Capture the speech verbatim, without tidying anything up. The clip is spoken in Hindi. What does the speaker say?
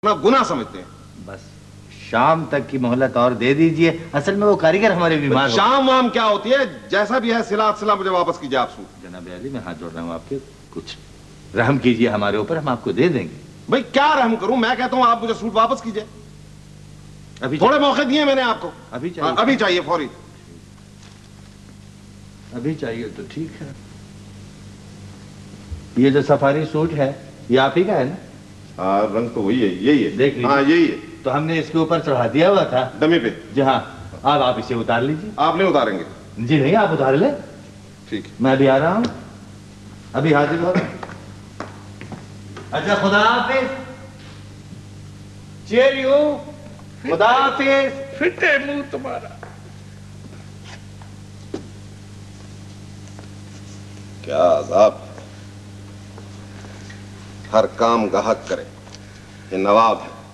ना गुनाह समझते हैं। बस शाम तक की मोहलत और दे दीजिए, असल में वो कारीगर हमारे बीमार हो। शाम वाम क्या होती है, जैसा भी है सिला सिला मुझे वापस कीजिए आप सूट। जनाब अली मैं हाथ जोड़ रहा हूँ आपके, कुछ रहम कीजिए हमारे ऊपर, हम आपको दे देंगे। भाई क्या रहम करूं, मैं कहता हूं आप मुझे सूट वापस कीजिए। अभी थोड़े मौके दिए मैंने आपको। अभी चाहिए? आ, अभी चाहिए फौरी। अभी चाहिए तो ठीक है। ये जो सफारी सूट है ये आप ही का है ना? हाँ रंग तो वही है, यही है। देख लीजिए। हाँ यही है। तो हमने इसके ऊपर चढ़ा दिया हुआ था डमी पे। जी हाँ, अब आप इसे उतार लीजिए। आप नहीं उतारेंगे? जी नहीं, आप उतार ले। ठीक है, मैं भी आ रहा हूँ, अभी हाजिर हो। अच्छा खुदा हाफिज। Chair you. खुदा हाफिज। फिटे मुंह तुम्हारा। क्या अजाब, हर काम गाहक करे, ये नवाब है।